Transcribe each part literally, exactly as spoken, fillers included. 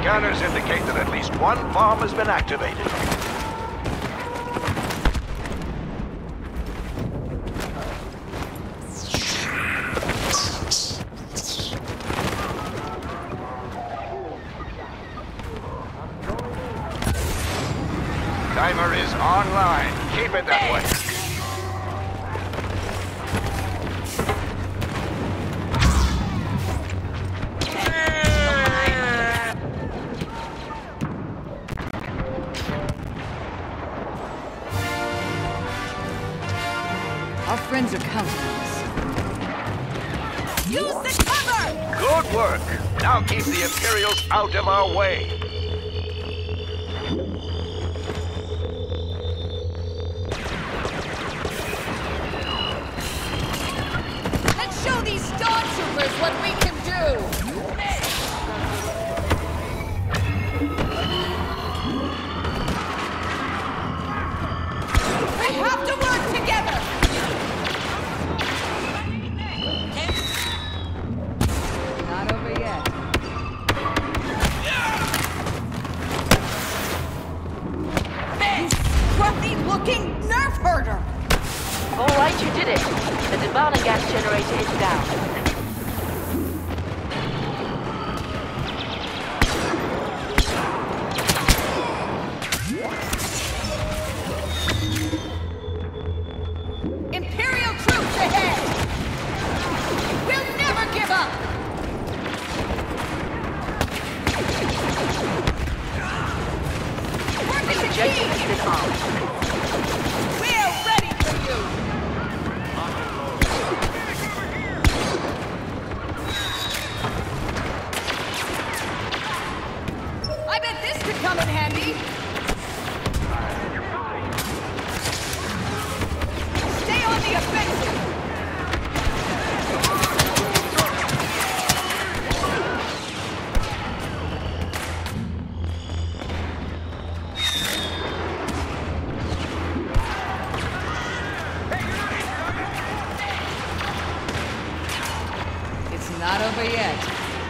Scanners indicate that at least one bomb has been activated. Timer is online. Keep it that way. Our friends are counting on us. Use the cover! Good work. Now keep the Imperials out of our way. Show these stormtroopers what we can do! We have to work together! Not over yet. This scruffy-looking nerf herder! All right, you did it. The Nirvana gas generator is down. Imperial troops ahead! We'll never give up! Work is the Objective has key! been armed. We're ready for you! I bet this could come in handy! Stay on the offensive! It's not over yet.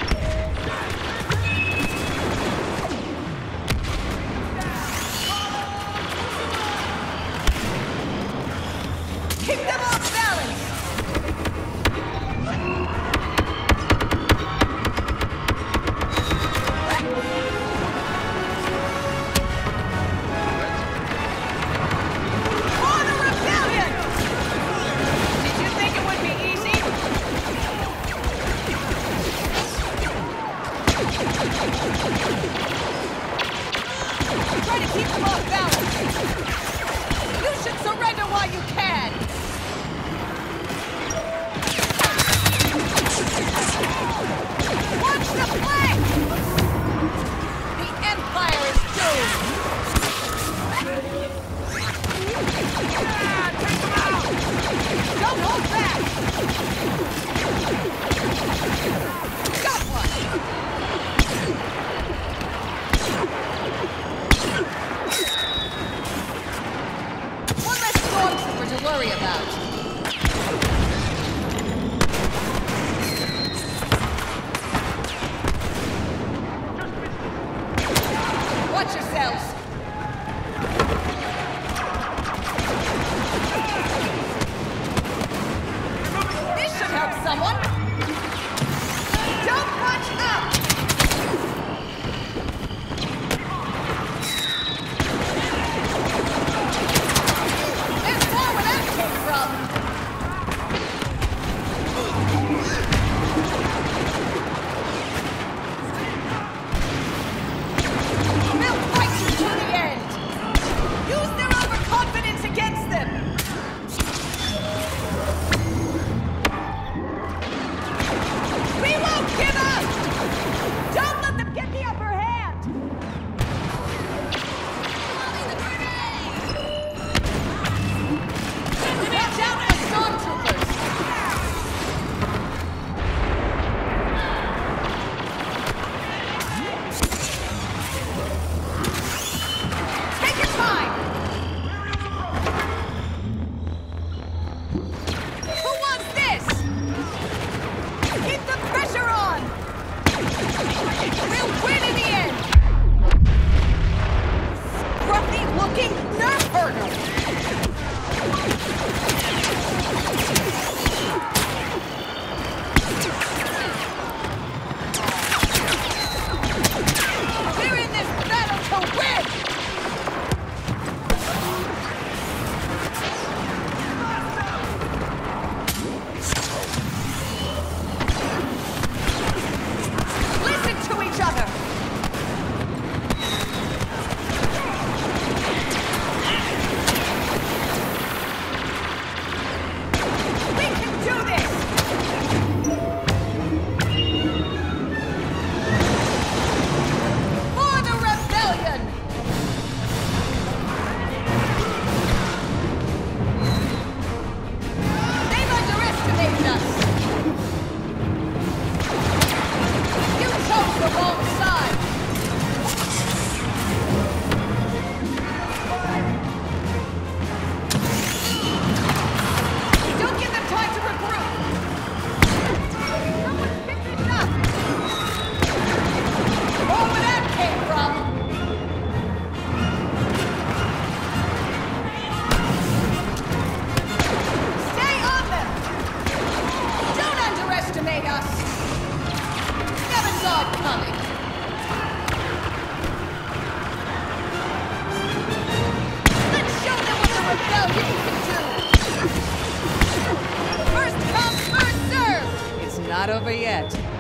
Keep them off balance! For the rebellion! Did you think it would be easy? Try to keep them off balance! You should surrender while you can! Watch the flank! The Empire is doomed! Don't hold back! Got one! One less stormtrooper to worry about. Watch yourselves! This should help someone! Don't punch up! There's more where that came from! We'll fight you to the end! Use their overconfidence against them! murder! We're in this battle to win! Listen to each other! We can do this! For the rebellion! They've underestimated us! You chose the wrong side! Don't give them time to regroup! Someone's picked it up! More where that came from! Stay on them! Don't underestimate us! Never saw it coming! Let's show them what the rebellion can do! First come, first serve! It's not over yet.